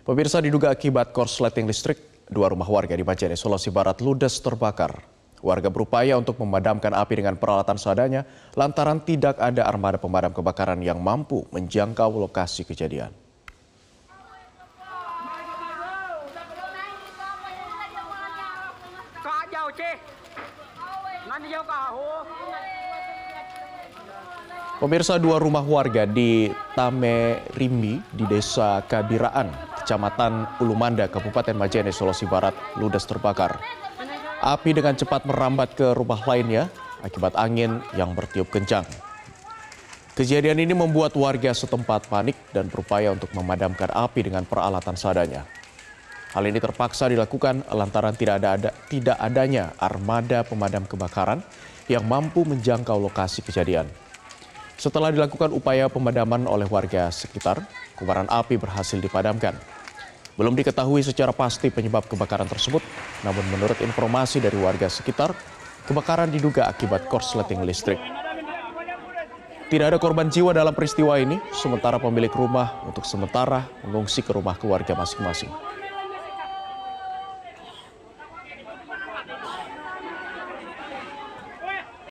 Pemirsa, diduga akibat korsleting listrik, dua rumah warga di Majene, Sulawesi Barat ludes terbakar. Warga berupaya untuk memadamkan api dengan peralatan seadanya lantaran tidak ada armada pemadam kebakaran yang mampu menjangkau lokasi kejadian. Pemirsa, dua rumah warga di Tamerimbi di Desa Kabiraan, Kecamatan Ulumanda, Kabupaten Majene, Sulawesi Barat, ludes terbakar. Api dengan cepat merambat ke rumah lainnya akibat angin yang bertiup kencang. Kejadian ini membuat warga setempat panik dan berupaya untuk memadamkan api dengan peralatan seadanya. Hal ini terpaksa dilakukan lantaran tidak adanya armada pemadam kebakaran yang mampu menjangkau lokasi kejadian. Setelah dilakukan upaya pemadaman oleh warga sekitar, kobaran api berhasil dipadamkan. Belum diketahui secara pasti penyebab kebakaran tersebut, namun menurut informasi dari warga sekitar, kebakaran diduga akibat korsleting listrik. Tidak ada korban jiwa dalam peristiwa ini, sementara pemilik rumah untuk sementara mengungsi ke rumah keluarga masing-masing.